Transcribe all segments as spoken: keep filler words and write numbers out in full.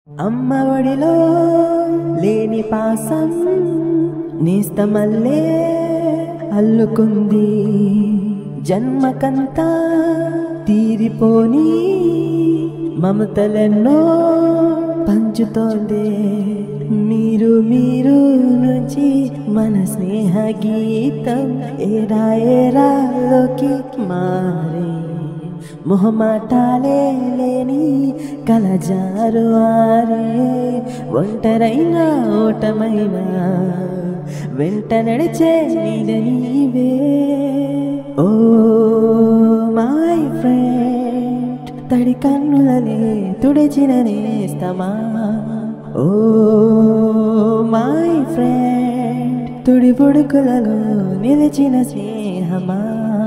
అమ్మ ఒడిలో లేని పాసం నేస్తమల్లే అల్లుకుంది జన్మకంతా తీరిపోని మమతలెన్నో పంచుతోంది మీరు మీరు నుంచి మన స్నేహ గీతం ఏరా ఏరాలోకి మారే మొహమాటాలే లేని కలజారు ఆరే ఒంటరైన ఓటమైన వెంట నడిచే నీడ నీవే ఓ మై ఫ్రెండ్ తడి కన్నులనే తుడిచిన నేస్తమా ఓ మై ఫ్రెండ్ తుడి బుడుకులలో నిలిచిన స్నేహమా.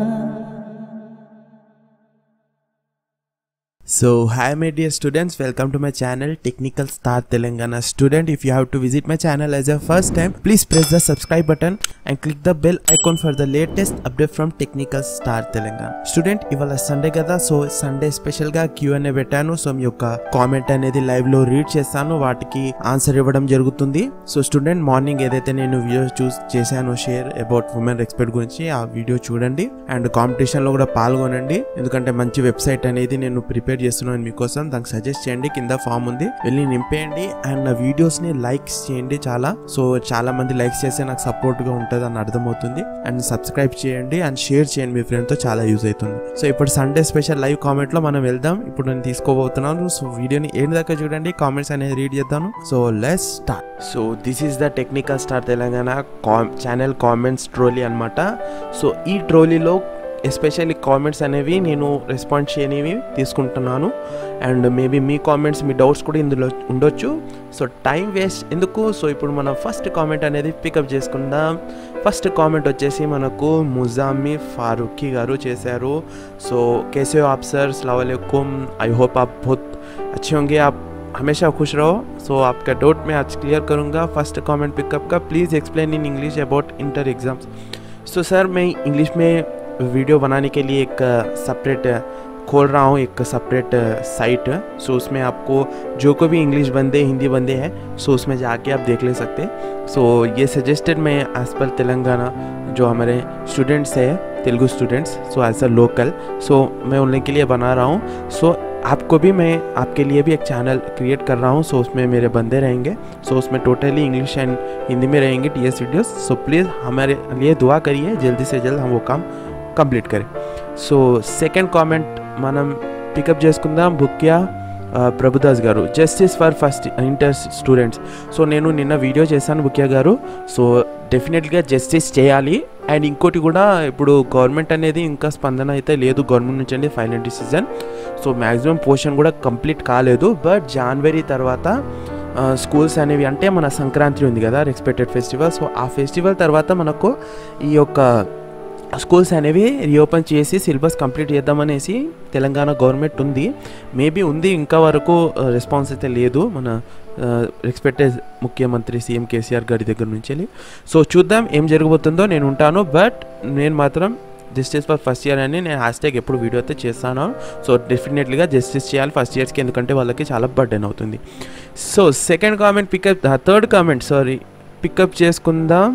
So hi my dear students, welcome to my channel Technical Star Telangana. Student, if you have to visit my channel as a first time, please press the subscribe button and click the bell icon for the latest update from Technical Star Telangana. Student, ఇవాళ Sunday కదా, so Sunday special గా Q and A పెట్టాను. So మీ యొక్క comment అనేది live లో read చేస్తాను, వాటికి ఆన్సర్ ఇవ్వడం జరుగుతుంది. సో స్టూడెంట్, మార్నింగ్ ఏదైతే నేను వీడియో చూస్ చేశాను షేర్ అబౌట్ ఉమెన్ రెస్పెక్ట్ గురించి, ఆ వీడియో చూడండి అండ్ కాంపిటీషన్ లో కూడా పాల్గొనండి. ఎందుకంటే మంచి వెబ్సైట్ అనేది నేను ప్రిపేర్ చేస్తున్నాను మీకోసం, దానికి సజెస్ట్ చేయండి. కింద ఫామ్ ఉంది, వెళ్ళి నింపేయండి అండ్ నా వీడియోస్ ని లైక్స్ చేయండి చాలా. సో చాలా మంది లైక్స్ చేస్తే నాకు సపోర్ట్ గా ఉంటుంది అని అర్థమవుతుంది. అండ్ సబ్స్క్రైబ్ చేయండి అండ్ షేర్ చేయండి మీ ఫ్రెండ్ తో, చాలా యూజ్ అవుతుంది. సో ఇప్పుడు సండే స్పెషల్ లైవ్ కామెంట్ లో మనం వెళ్దాం. ఇప్పుడు నేను తీసుకోబోతున్నాను. సో వీడియోని ఏంటి దాకా చూడండి, కామెంట్స్ అనేది రీడ్ చేద్దాను. So let's start. So this is the technical star Telangana channel comments trolley అనమాట. సో ఈ ట్రోలీలో ఎస్పెషల్లీ కామెంట్స్ అనేవి నేను రెస్పాన్స్ చేయనివి తీసుకుంటున్నాను అండ్ మేబీ మీ కామెంట్స్ మీ డౌట్స్ కూడా ఇందులో ఉండొచ్చు. సో టైం వేస్ట్ ఎందుకు, సో ఇప్పుడు మనం ఫస్ట్ కామెంట్ అనేది పికప్ చేసుకుందాం. ఫస్ట్ కామెంట్ వచ్చేసి మనకు ముజామి ఫారూఖీ గారు చేశారు. సో कैसे हो आप सर, अस्सलाम वालेकुम, आई होप आप बहुत अच्छे होंगे, आप हमेशा खुश रहो. सो आपका डाउट मैं आज क्लियर करूँगा. फर्स्ट कॉमेंट पिकअप का, please explain in English about inter exams. So sir मैं इंग्लिश में वीडियो बनाने के लिए एक सेपरेट खोल रहा हूँ, एक सेपरेट साइट. सो उसमें आपको जो को भी इंग्लिश बंदे हिंदी बंदे हैं सो उसमें जाके आप देख ले सकते. सो ये सजेस्टेड मैं एज पर तेलंगाना जो हमारे स्टूडेंट्स हैं, Telugu students, so as a local, so मैं उनके के लिए बना रहा हूँ. सो आपको भी मैं आपके लिए भी एक चैनल क्रिएट कर रहा हूँ. सो उसमें मेरे बंदे रहेंगे. सो उसमें टोटली इंग्लिश एंड हिंदी में रहेंगे T S videos. So please हमारे लिए दुआ करिए, जल्दी से जल्द हम वो काम కంప్లీట్ కరే. సో సెకండ్ కామెంట్ మనం పికప్ చేసుకుందాం. Bukya Prabhudas garu, justice for first inter students. So నేను నిన్న వీడియో చేశాను బుక్యా గారు. సో డెఫినెట్గా జస్టిస్ చేయాలి. అండ్ ఇంకోటి కూడా, ఇప్పుడు గవర్నమెంట్ అనేది ఇంకా స్పందన అయితే లేదు గవర్నమెంట్ నుంచి అండి final decision. So maximum portion కూడా కంప్లీట్ కాలేదు. బట్ జనవరి తర్వాత స్కూల్స్ అనేవి, అంటే మన సంక్రాంతి ఉంది కదా రెస్పెక్టెడ్ ఫెస్టివల్, సో ఆ ఫెస్టివల్ తర్వాత మనకు ఈ యొక్క స్కూల్స్ అనేవి రీఓపెన్ చేసి సిలబస్ కంప్లీట్ చేద్దామనేసి తెలంగాణ గవర్నమెంట్ ఉంది. మేబీ ఉంది, ఇంకా వరకు రెస్పాన్స్ అయితే లేదు మన రెస్పెక్టెడ్ ముఖ్యమంత్రి సీఎం కేసీఆర్ గారి దగ్గర నుంచి వెళ్ళి. సో చూద్దాం ఏం జరగబోతుందో. నేను ఉంటాను, బట్ నేను మాత్రం జస్టిస్ ఫర్ ఫస్ట్ ఇయర్ అని నేను హ్యాష్ ట్యాగ్ ఎప్పుడు వీడియో అయితే చేస్తాను. సో డెఫినెట్లీగా జస్టిస్ చేయాలి ఫస్ట్ ఇయర్స్కి, ఎందుకంటే వాళ్ళకి చాలా బర్డెన్ అవుతుంది. So second comment pick up, third comment sorry pick up చేసుకుందాం.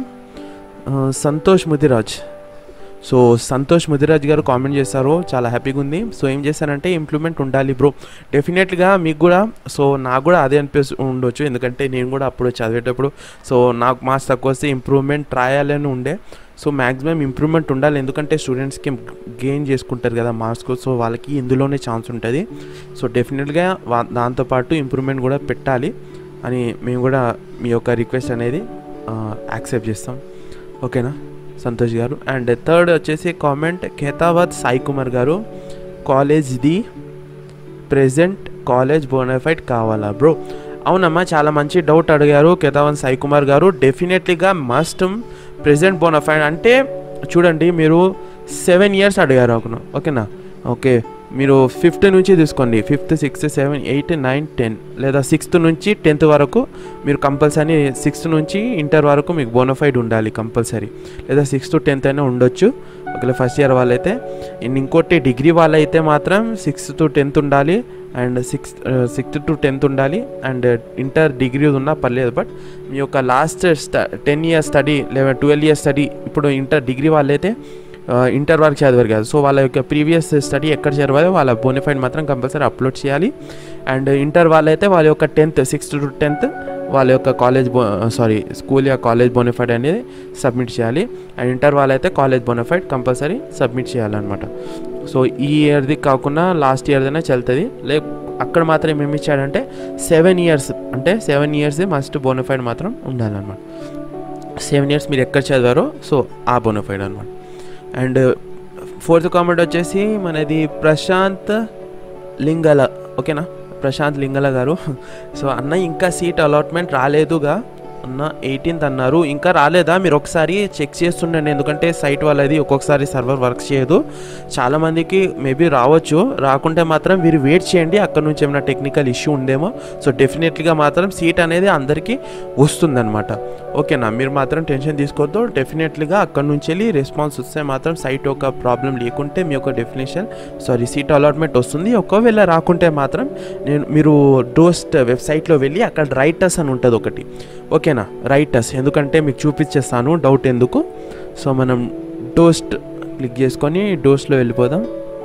సంతోష్ ముదిరాజ్. సో సంతోష్ ముదిరాజ్ గారు కామెంట్ చేశారు, చాలా హ్యాపీగా ఉంది. సో ఏం చేశారంటే, ఇంప్రూవ్మెంట్ ఉండాలి బ్రో. డెఫినెట్గా మీకు కూడా, సో నాకు కూడా అదే అనిపిస్తూ ఉండొచ్చు, ఎందుకంటే నేను కూడా అప్పుడు చదివేటప్పుడు సో నాకు మార్క్స్ తక్కువ వస్తే ఇంప్రూవ్మెంట్ రాయాలని ఉండే. సో మ్యాక్సిమం ఇంప్రూవ్మెంట్ ఉండాలి, ఎందుకంటే స్టూడెంట్స్కి గెయిన్ చేసుకుంటారు కదా మార్క్స్, సో వాళ్ళకి ఇందులోనే ఛాన్స్ ఉంటుంది. సో డెఫినెట్గా దాంతోపాటు ఇంప్రూవ్మెంట్ కూడా పెట్టాలి అని మేము కూడా మీ యొక్క రిక్వెస్ట్ అనేది యాక్సెప్ట్ చేస్తాం. ఓకేనా సంతోష్ గారు. అండ్ థర్డ్ వచ్చేసి comment Khetavath Sai Kumar garu, college the present college bonafide కావాలా బ్రో. అవునమ్మా, చాలా మంచి డౌట్ అడిగారు ఖేతావత్ సాయి కుమార్ గారు. డెఫినెట్లీగా మస్ట్ ప్రెజెంట్ బోనఫైడ్ అంటే చూడండి, మీరు సెవెన్ ఇయర్స్ అడిగారు అవును, ఓకేనా. ఓకే, మీరు ఫిఫ్త్ నుంచి తీసుకోండి, fifth sixth seven eight nine ten లేదా సిక్స్త్ నుంచి టెన్త్ వరకు మీరు కంపల్సరీ, సిక్స్త్ నుంచి ఇంటర్ వరకు మీకు బోనఫైడ్ ఉండాలి కంపల్సరీ, లేదా సిక్స్త్ టెన్త్ అయినా ఉండొచ్చు ఒకవేళ ఫస్ట్ ఇయర్ వాళ్ళైతే. ఇంకోటి డిగ్రీ వాళ్ళైతే మాత్రం సిక్స్త్ టు టెన్త్ ఉండాలి, and sixth sixth to tenth ఉండాలి. అండ్ ఇంటర్ డిగ్రీ ఉన్నా పర్లేదు, బట్ మీ యొక్క లాస్ట్ టెన్ ఇయర్స్ స్టడీ లేదా ట్వెల్వ్ ఇయర్స్ స్టడీ, ఇప్పుడు ఇంటర్ డిగ్రీ వాళ్ళైతే ఇంటర్ వరకు చదివారు కదా, సో వాళ్ళ యొక్క ప్రీవియస్ స్టడీ ఎక్కడ చదివారో వాళ్ళ బోనిఫైడ్ మాత్రం కంపల్సరీ అప్లోడ్ చేయాలి. అండ్ ఇంటర్ వాళ్ళైతే వాళ్ళ యొక్క టెన్త్ సిక్స్త్ టు టెన్త్ వాళ్ళ యొక్క కాలేజ్ బో సారీ స్కూల్ యొక్క కాలేజ్ బోనిఫైడ్ అనేది సబ్మిట్ చేయాలి. అండ్ ఇంటర్ వాళ్ళైతే కాలేజ్ బోనిఫైడ్ కంపల్సరీ సబ్మిట్ చేయాలన్నమాట. సో ఈ ఇయర్ది కాకుండా లాస్ట్ ఇయర్దైనా చెల్తుంది. లే అక్కడ మాత్రం ఏమి ఇచ్చాడంటే సెవెన్ ఇయర్స్ అంటే సెవెన్ ఇయర్స్ మస్ట్ బోనిఫైడ్ మాత్రం ఉండాలన్నమాట. సెవెన్ ఇయర్స్ మీరు ఎక్కడ చదివారో సో ఆ బోనిఫైడ్ అనమాట. అండ్ ఫోర్త్ కామెంట్ వచ్చేసి మనది ప్రశాంత్ లింగల, ఓకేనా, ప్రశాంత్ లింగల గారు. సో అన్న ఇంకా సీట్ అలాట్మెంట్ రాలేదుగా అన్న, ఎయిటీన్త్ అన్నారు, ఇంకా రాలేదా? మీరు ఒకసారి చెక్ చేస్తుండండి, ఎందుకంటే సైట్ వాళ్ళది ఒక్కొక్కసారి సర్వర్ వర్క్ చేయదు. చాలామందికి మేబీ రావచ్చు, రాకుంటే మాత్రం మీరు వెయిట్ చేయండి, అక్కడ నుంచి ఏమైనా టెక్నికల్ ఇష్యూ ఉందేమో. సో డెఫినెట్లీగా మాత్రం సీట్ అనేది అందరికీ వస్తుందన్నమాట, ఓకేనా. మీరు మాత్రం టెన్షన్ తీసుకోవద్దు, డెఫినెట్లీగా అక్కడ నుంచి వెళ్ళి రెస్పాన్స్ వస్తే మాత్రం సైట్ ఒక ప్రాబ్లం లేకుంటే మీ యొక్క డెఫినేషన్ సారీ సీట్ అలాట్మెంట్ వస్తుంది. ఒకవేళ రాకుంటే మాత్రం నేను మీరు డోస్ట్ వెబ్సైట్లో వెళ్ళి అక్కడ రైటర్స్ అని ఉంటుంది ఒకటి, ఓకేనా, రైటర్స్, ఎందుకంటే మీకు చూపించేస్తాను డౌట్ ఎందుకు. సో మనం డోస్ట్ క్లిక్ చేసుకొని డోస్ట్లో వెళ్ళిపోదాం.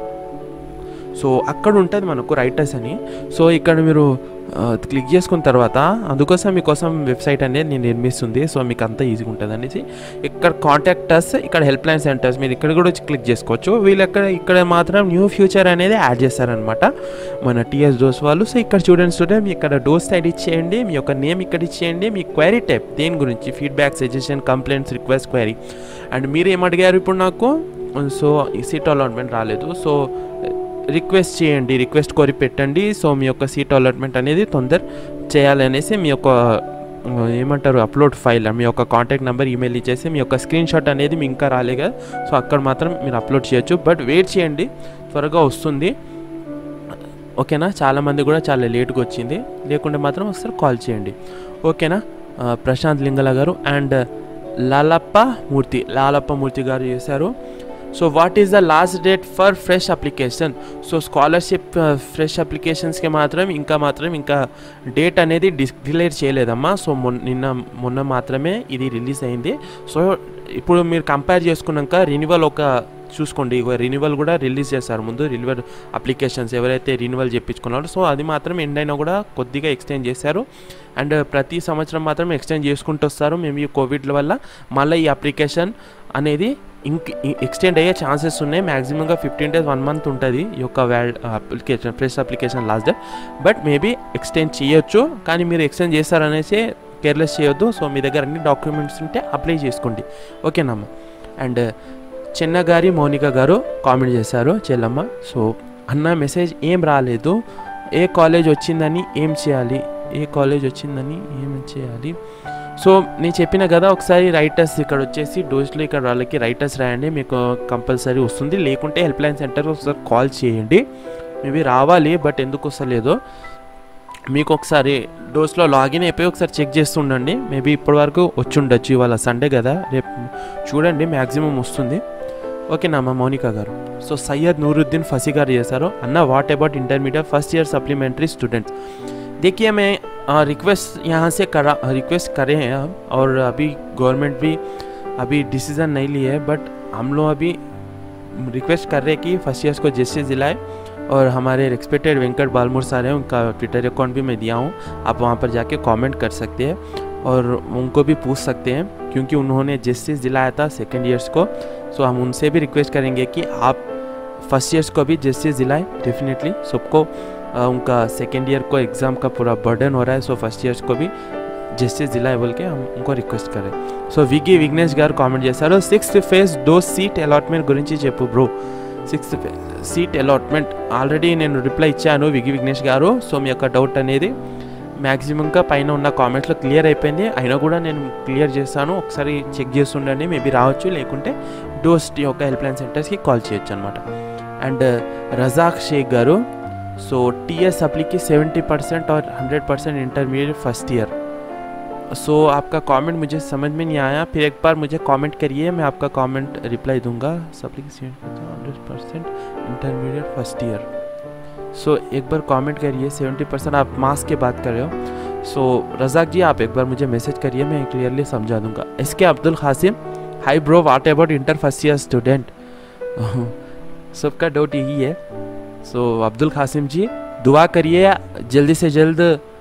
సో అక్కడ ఉంటుంది మనకు రైటర్స్ అని. సో ఇక్కడ మీరు క్లిక్ చేసుకున్న తర్వాత అందుకోసం మీకోసం వెబ్సైట్ అనేది నేను నిర్మిస్తుంది, సో మీకు అంతా ఈజీగా ఉంటుంది అనేసి. ఇక్కడ కాంటాక్టర్స్, ఇక్కడ హెల్ప్ లైన్ సెంటర్స్, మీరు ఇక్కడ కూడా వచ్చి క్లిక్ చేసుకోవచ్చు. వీళ్ళు ఎక్కడ ఇక్కడ మాత్రం న్యూ ఫ్యూచర్ అనేది యాడ్ చేస్తారనమాట మన టీఎస్ డోస్ వాళ్ళు. సో ఇక్కడ చూడండి స్టూడెంట్, మీ ఇక్కడ డోస్ సైడ్ ఇచ్చేయండి, మీ యొక్క నేమ్ ఇక్కడ ఇచ్చేయండి, మీ క్వైరీ టైప్ దేని గురించి, feedback, suggestion, complaints, request, query. And మీరు ఏం అడిగారు ఇప్పుడు నాకు, సో ఈ సీట్ అలాట్మెంట్ రాలేదు, సో రిక్వెస్ట్ చేయండి, రిక్వెస్ట్ కోరి పెట్టండి. సో మీ యొక్క సీట్ అలాట్మెంట్ అనేది తొందర చేయాలనేసి మీ యొక్క ఏమంటారు అప్లోడ్ ఫైల్, మీ యొక్క కాంటాక్ట్ నెంబర్, ఈమెయిల్ ఇచ్చేసి మీ యొక్క స్క్రీన్ షాట్ అనేది మీ ఇంకా రాలే కదా, సో అక్కడ మాత్రం మీరు అప్లోడ్ చేయొచ్చు. బట్ వెయిట్ చేయండి, త్వరగా వస్తుంది, ఓకేనా. చాలామంది కూడా చాలా లేట్గా వచ్చింది, లేకుంటే మాత్రం ఒకసారి కాల్ చేయండి, ఓకేనా. ప్రశాంత్ లింగల గారు అండ్ లాలప్ప మూర్తి లాలప్ప మూర్తి గారు చేశారు. So what is the last date for fresh application? So scholarship fresh అప్లికేషన్స్కి మాత్రం ఇంకా మాత్రం ఇంకా డేట్ అనేది డిక్లేర్ చేయలేదమ్మా. సో మొన్న నిన్న మొన్న మాత్రమే ఇది రిలీజ్ అయింది. సో ఇప్పుడు మీరు కంపేర్ చేసుకున్నాక రెన్యువల్ ఒక చూసుకోండి, రెన్యువల్ కూడా రిలీజ్ చేస్తారు ముందు, రెన్యువల్ అప్లికేషన్స్ ఎవరైతే రెన్యువల్ చేయించుకున్నారో సో అది మాత్రం ఎండ్ అయినా కూడా కొద్దిగా ఎక్స్టెండ్ చేశారు. అండ్ ప్రతి సంవత్సరం మాత్రం ఎక్స్టెండ్ చేసుకుంటూ వస్తారు. మేము ఈ కోవిడ్ వల్ల మళ్ళీ ఈ అప్లికేషన్ అనేది ఇంక ఎక్స్టెండ్ అయ్యే ఛాన్సెస్ ఉన్నాయి. మ్యాక్సిమంగా ఫిఫ్టీన్ డేస్ వన్ మంత్ ఉంటుంది ఈ యొక్క వ్యాల్ application fresh application last day, but maybe extend చేయొచ్చు. కానీ మీరు ఎక్స్టెండ్ చేస్తారనేసి కేర్లెస్ చేయొద్దు. సో మీ దగ్గర అన్ని డాక్యుమెంట్స్ ఉంటే అప్లై చేసుకోండి, ఓకేనమ్మా. అండ్ చెన్నగారి మౌనిక గారు కామెంట్ చేశారు, చెల్లమ్మ. సో అన్న మెసేజ్ ఏం రాలేదు, ఏ కాలేజ్ వచ్చిందని ఏం చేయాలి, ఏ కాలేజ్ వచ్చిందని ఏం చేయాలి? సో నేను చెప్పిన కదా, ఒకసారి రైటర్స్ ఇక్కడ వచ్చేసి డోస్లో ఇక్కడ వాళ్ళకి రైటర్స్ రాయండి, మీకు కంపల్సరీ వస్తుంది. లేకుంటే హెల్ప్ లైన్ సెంటర్ ఒకసారి కాల్ చేయండి, మేబీ రావాలి, బట్ ఎందుకు వస్తలేదో మీకు ఒకసారి డోస్లో లాగిన్ అయిపోయి ఒకసారి చెక్ చేస్తుండండి. మేబీ ఇప్పటి వరకు వచ్చి ఉండొచ్చు, ఇవాళ సండే కదా, రేపు చూడండి మ్యాక్సిమం వస్తుంది, ఓకేనా అమ్మ మౌనిక గారు. సో సయ్యద్ నూరుద్దీన్ ఫసీ గారు చేశారు, అన్న what about intermediate first year supplementary students? देखिए मैं रिक्वेस्ट यहाँ से करा रिक्वेस्ट करे हैं और अभी गवर्नमेंट भी अभी डिसीज़न नहीं लिए है, बट हम लोग अभी रिक्वेस्ट कर रहे हैं कि फर्स्ट ईयर्स को जैसे दिलाए. और हमारे रेस्पेक्टेड वेंकट बालमूर सर हैं, उनका ट्विटर अकाउंट भी मैं दिया हूँ, आप वहाँ पर जाके कमेंट कर सकते हैं और उनको भी पूछ सकते हैं, क्योंकि उन्होंने जस्टिस दिलाया था सेकेंड ईयर्स को. सो हम उनसे भी रिक्वेस्ट करेंगे कि आप फर्स्ट ईयर्स को भी जस्टिस दिलाएं. डेफिनेटली सबको उनका सेकेंड ईयर को एग्ज़ाम का पूरा बर्डन हो रहा है, सो फर्स्ट ईयर्स को भी जस्टिस दिलाए बोल के हम उनको रिक्वेस्ट करें. सो विगी विघ्नेश गाరు కామెంట్ చేశారు, sixth phase does seat allotment గురించి చెప్పు bro. Sixth seat allotment already నేను రిప్లై ఇచ్చాను విగి విఘ్నేష్ గారు. సో మీ యొక్క డౌట్ అనేది మ్యాక్సిమంగా పైన ఉన్న కామెంట్స్లో క్లియర్ అయిపోయింది, అయినా కూడా నేను క్లియర్ చేస్తాను, ఒకసారి చెక్ చేస్తుండండి, మేబీ రావచ్చు, లేకుంటే డోస్ యొక్క హెల్ప్ లైన్ సెంటర్స్కి కాల్ చేయొచ్చు అనమాట. అండ్ రజాక్ షేక్ గారు, सो टी एस अप्ली की सेवेंटी परसेंट और hundred percent intermediate first year. So आपका कमेंट मुझे समझ में नहीं आया, फिर एक बार मुझे कमेंट करिए, मैं आपका कमेंट रिप्लाई दूंगा. सप्ली की hundred percent intermediate first year, so so, एक बार कमेंट करिए, सेवेंटी परसेंट आप मार्क्स की बात कर रहे हो। सो so, रज़ाक जी आप एक बार मुझे मैसेज करिए, मैं क्लियरली समझा दूंगा। इसके Abdul Qasim, hi bro, what about inter first year student? सबका डाउट यही है। सो so, अब्दुल कासिम जी दुआ करिए जल्दी से जल्द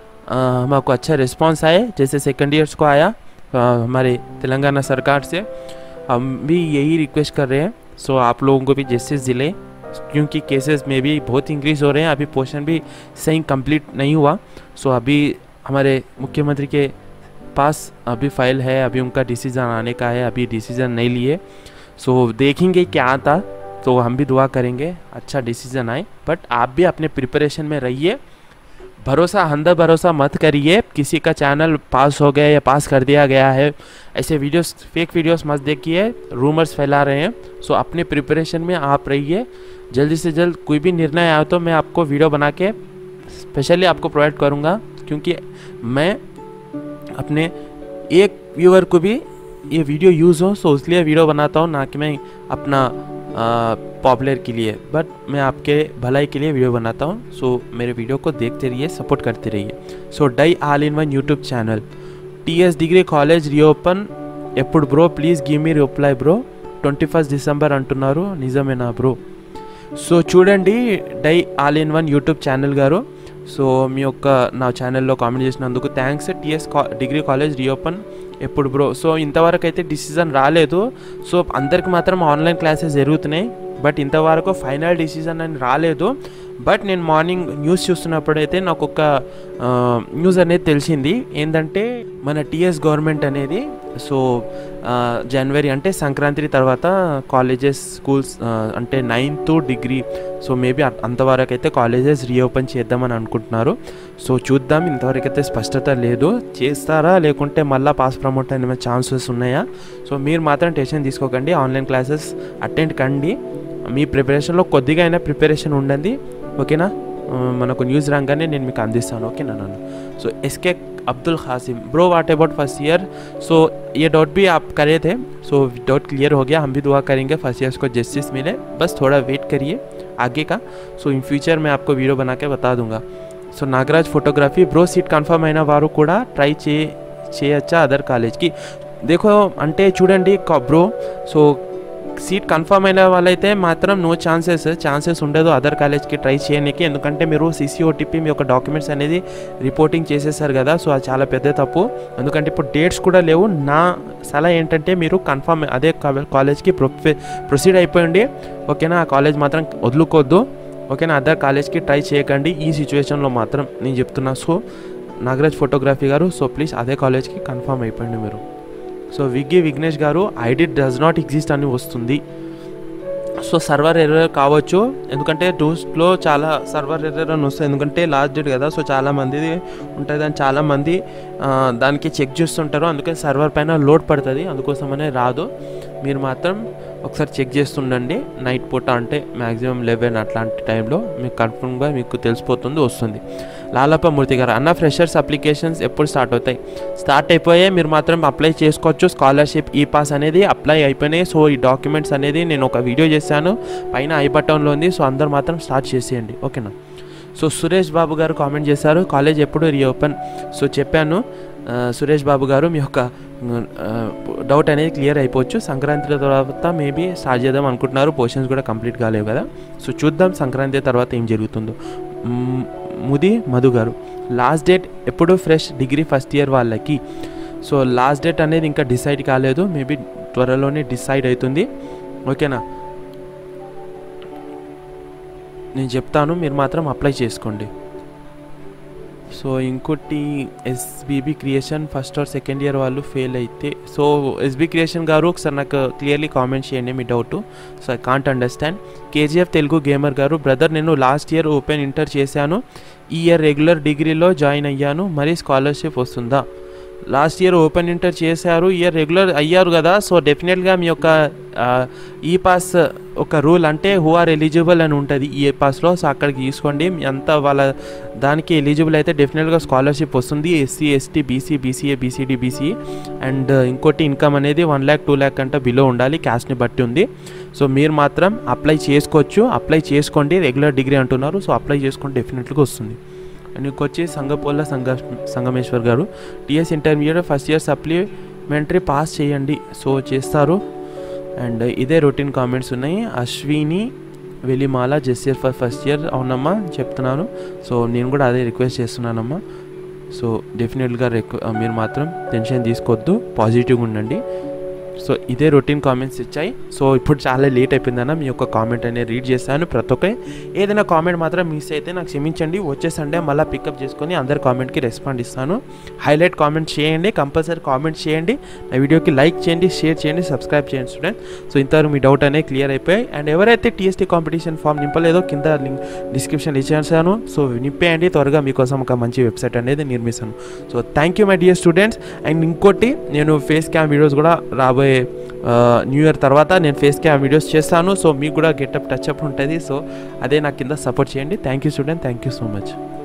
हमको अच्छा रिस्पांस आए, जैसे सेकेंड ईयर्स को आया आ, हमारे तेलंगाना सरकार से। हम भी यही रिक्वेस्ट कर रहे हैं। सो so, आप लोगों को भी जैसे ज़िले, क्योंकि केसेस में भी बहुत इंक्रीज़ हो रहे हैं, अभी पोर्शन भी सही कंप्लीट नहीं हुआ। सो so, अभी हमारे मुख्यमंत्री के पास अभी फाइल है, अभी उनका डिसीज़न आने का है, अभी डिसीज़न नहीं लिए। सो so, देखेंगे क्या आता, तो हम भी दुआ करेंगे अच्छा डिसीज़न आए। बट आप भी अपने प्रिपरेशन में रहिए, भरोसा अंधा भरोसा मत करिए। किसी का चैनल पास हो गया या पास कर दिया गया है, ऐसे वीडियोस, फेक वीडियोस मत देखिए, रूमर्स फैला रहे हैं। सो अपने प्रिपरेशन में आप रहिए। जल्दी से जल्द कोई भी निर्णय आया तो मैं आपको वीडियो बना के स्पेशली आपको प्रोवाइड करूँगा, क्योंकि मैं अपने एक व्यूअर को भी ये वीडियो यूज़ हो, सो इसलिए वीडियो बनाता हूँ, ना कि मैं अपना पॉपुलर के लिए, बट मैं आपके भलाई के लिए वीडियो बनाता हूँ। सो मेरे वीडियो को देखते रहिए, सपोर्ट करते रहिए। So die all in one YouTube channel, TS degree college reopen ఎప్పుడు bro, please give me reply bro, twenty first December అంటున్నారు, నిజమేనా బ్రో? సో చూడండి die all in one YouTube channel గారు, సో మీ యొక్క నా ఛానల్లో కామెంట్ చేసినందుకు thanks. TS degree college reopen ఎప్పుడు బ్రో? సో ఇంతవరకు అయితే డిసిజన్ రాలేదు. సో అందరికి మాత్రం ఆన్లైన్ క్లాసెస్ జరుగుతున్నాయి, బట్ ఇంతవరకు ఫైనల్ డిసిజన్ అని రాలేదు. బట్ నేను మార్నింగ్ న్యూస్ చూస్తున్నప్పుడైతే నాకు ఒక న్యూస్ అనేది తెలిసింది, ఏంటంటే మన టీఎస్ గవర్నమెంట్ అనేది సో జనవరి అంటే సంక్రాంతి తర్వాత కాలేజెస్, స్కూల్స్ అంటే నైన్త్ డిగ్రీ, సో మేబీ అంతవరకు అయితే కాలేజెస్ రీఓపెన్ చేద్దామని అనుకుంటున్నారు. సో చూద్దాం, ఇంతవరకు అయితే స్పష్టత లేదు, చేస్తారా లేకుంటే మళ్ళీ పాస్ ప్రమోట్ అనే ఛాన్సెస్ ఉన్నాయా. సో మీరు మాత్రం టెన్షన్ తీసుకోకండి, ఆన్లైన్ క్లాసెస్ అటెండ్ కండి, మీ ప్రిపరేషన్లో కొద్దిగా అయినా ప్రిపరేషన్ ఉండండి, ఓకేనా. మనకు న్యూస్ రాగానే నేను మీకు అందిస్తాను, ఓకేనా నన్ను. So SK Abdul Qasim, bro what about first year? So ये डाउट भी आप करे थे, सो डाउट क्लियर हो गया. हम भी दुआ करेंगे फर्स्ट ईयर्स को जस्टिस मिले, बस थोड़ा वेट करिए आगे का. सो इन फ्यूचर मैं आपको वीडियो बना के बता दूंगा. So Nagaraj photography, bro seat confirm అయిన వారు కూడా ట్రై చే చేయొచ్చా అదర్ కాలేజ్కి? దేఖో అంటే చూడండి బ్రో, సో సీట్ కన్ఫర్మ్ అయిన వాళ్ళైతే మాత్రం నో ఛాన్సెస్ ఛాన్సెస్ ఉండదు అదర్ కాలేజ్కి ట్రై చేయడానికి, ఎందుకంటే మీరు సీసీఓటీపీ మీ యొక్క డాక్యుమెంట్స్ అనేది రిపోర్టింగ్ చేసేసారు కదా. సో అది చాలా పెద్ద తప్పు, ఎందుకంటే ఇప్పుడు డేట్స్ కూడా లేవు. నా సలహా ఏంటంటే మీరు కన్ఫర్మ్ అదే కాలేజ్కి ప్రొ ప్రొసీడ్ అయిపోయింది, ఓకేనా. ఆ కాలేజ్ మాత్రం వదులుకోవద్దు, ఓకేనా. అదర్ కాలేజ్కి ట్రై చేయకండి ఈ సిచ్యువేషన్లో మాత్రం నేను చెప్తున్నా. సో నాగరాజ్ ఫోటోగ్రఫీ గారు, సో ప్లీజ్ అదే కాలేజ్కి కన్ఫర్మ్ అయిపోయింది మీరు. సో విగ్గీ విఘ్నేష్ గారు, ఐడి డస్ నాట్ ఎగ్జిస్ట్ అని వస్తుంది. సో సర్వర్ ఎర్రర్ కావచ్చు, ఎందుకంటే టూస్ట్లో చాలా సర్వర్ ఎర్రర్ అని వస్తుంది, ఎందుకంటే లాస్ట్ డేట్ కదా. సో చాలామంది ఉంటుంది అని చాలామంది దానికి చెక్ చేస్తుంటారు, అందుకని సర్వర్ పైన లోడ్ పడుతుంది, అందుకోసమనే రాదు. మీరు మాత్రం ఒకసారి చెక్ చేస్తుండండి నైట్ పూట, అంటే మ్యాక్సిమం లెవెన్ అట్లాంటి టైంలో మీకు కన్ఫర్మ్గా మీకు తెలిసిపోతుంది, వస్తుంది. లాలప్ప మూర్తి గారు, అన్న ఫ్రెషర్స్ అప్లికేషన్స్ ఎప్పుడు స్టార్ట్ అవుతాయి? స్టార్ట్ అయిపోయాయి, మీరు మాత్రం అప్లై చేసుకోవచ్చు. స్కాలర్షిప్ ఈ పాస్ అనేది అప్లై అయిపోయినాయి. సో ఈ డాక్యుమెంట్స్ అనేది నేను ఒక వీడియో చేశాను, పైన ఐ బటన్లో ఉంది. సో అందరు మాత్రం స్టార్ట్ చేసేయండి, ఓకేనా. సో సురేష్ బాబు గారు కామెంట్ చేశారు, కాలేజ్ ఎప్పుడు రీఓపెన్? సో చెప్పాను సురేష్ బాబు గారు, మీ యొక్క డౌట్ అనేది క్లియర్ అయిపోవచ్చు. సంక్రాంతి తర్వాత మేబీ స్టార్ట్ చేద్దాం అనుకుంటున్నారు, పోర్షన్స్ కూడా కంప్లీట్ కాలేవు కదా. సో చూద్దాం సంక్రాంతి తర్వాత ఏం జరుగుతుందో. ముది మధు గారు, లాస్ట్ డేట్ ఎప్పుడు ఫ్రెష్ డిగ్రీ ఫస్ట్ ఇయర్ వాళ్ళకి? సో లాస్ట్ డేట్ అనేది ఇంకా డిసైడ్ కాలేదు, మేబీ త్వరలోనే డిసైడ్ అవుతుంది, ఓకేనా. నేను చెప్తాను, మీరు మాత్రం అప్లై చేసుకోండి. సో ఇంకోటి SBB creation first or second year వాళ్ళు ఫెయిల్ అయితే, సో ఎస్బీ క్రియేషన్ గారు ఒకసారి నాకు క్లియర్లీ కామెంట్ చేయండి మీ doubt. So I can't understand. KGF Telugu gamer గారు, బ్రదర్ నేను లాస్ట్ ఇయర్ ఓపెన్ ఇంటర్ చేశాను, ఈ ఇయర్ రెగ్యులర్ డిగ్రీలో జాయిన్ అయ్యాను, మరి స్కాలర్షిప్ వస్తుందా? లాస్ట్ ఇయర్ ఓపెన్ ఇంటర్ చేశారు, ఇయర్ రెగ్యులర్ అయ్యారు కదా. సో డెఫినెట్గా మీ యొక్క ఈ పాస్ ఒక రూల్ అంటే హూ ఆర్ ఎలిజిబుల్ అని ఉంటుంది ఈ పాస్లో. సో అక్కడికి తీసుకోండి, అంతా వాళ్ళ దానికి ఎలిజిబుల్ అయితే డెఫినెట్గా స్కాలర్షిప్ వస్తుంది. SC ST BC BCA BCD BC and ఇంకోటి ఇన్కమ్ అనేది వన్ ల్యాక్ టూ ల్యాక్ అంటే బిలో ఉండాలి, క్యాస్ట్ని బట్టి ఉంది. సో మీరు మాత్రం అప్లై చేసుకోవచ్చు, అప్లై చేసుకోండి. రెగ్యులర్ డిగ్రీ అంటున్నారు, సో అప్లై చేసుకోండి, డెఫినెట్గా వస్తుంది. అండ్ ఇంకొచ్చి సంగపోల్ల సంగ సంగమేశ్వర్ గారు, TS intermediate first year supplementary pass చేయండి. సో చేస్తారు. అండ్ ఇదే రొటీన్ కామెంట్స్ ఉన్నాయి. Ashwini Velimala just year for first year, అవునమ్మా చెప్తున్నాను. సో నేను కూడా అదే రిక్వెస్ట్ చేస్తున్నానమ్మా. సో డెఫినెట్గా రిక్వ మీరు మాత్రం టెన్షన్ తీసుకోవద్దు, పాజిటివ్గా ఉండండి. సో ఇదే రొటీన్ కామెంట్స్ ఇచ్చాయి. సో ఇప్పుడు చాలా లేట్ అయిపోయిందన్న, మీ యొక్క కామెంట్ అనేది రీడ్ చేశాను. ప్రతి ఒక్క ఏదైనా కామెంట్ మాత్రం మిస్ అయితే నాకు క్షమించండి. వచ్చే సండే మళ్ళీ పికప్ చేసుకొని అందరి కామెంట్కి రెస్పాండ్ ఇస్తాను. హైలైట్ కామెంట్ చేయండి, కంపల్సరీ కామెంట్ చేయండి, నా వీడియోకి లైక్ చేయండి, షేర్ చేయండి, సబ్స్క్రైబ్ చేయండి స్టూడెంట్. సో ఇంతవరకు మీ డౌట్ అనేది క్లియర్ అయిపోయాయి. అండ్ ఎవరైతే టీఎస్టీ కాంపిటీషన్ ఫామ్ నింపలేదో కింద లింక్ డిస్క్రిప్షన్ ఇచ్చేసాను. సో నింపేయండి, త్వరగా మీకోసం ఒక మంచి వెబ్సైట్ అనేది నిర్మిస్తాను. So thank you my dear students. And ఇంకోటి, నేను ఫేస్ క్యామ్ వీడియోస్ కూడా రాబోయే న్యూ ఇయర్ తర్వాత నేను ఫేస్ క్యామ్ వీడియోస్ చేస్తాను. సో మీకు కూడా గెటప్ టచ్అప్ ఉంటుంది. సో అదే నాకు కింద సపోర్ట్ చేయండి. Thank you student, thank you so much.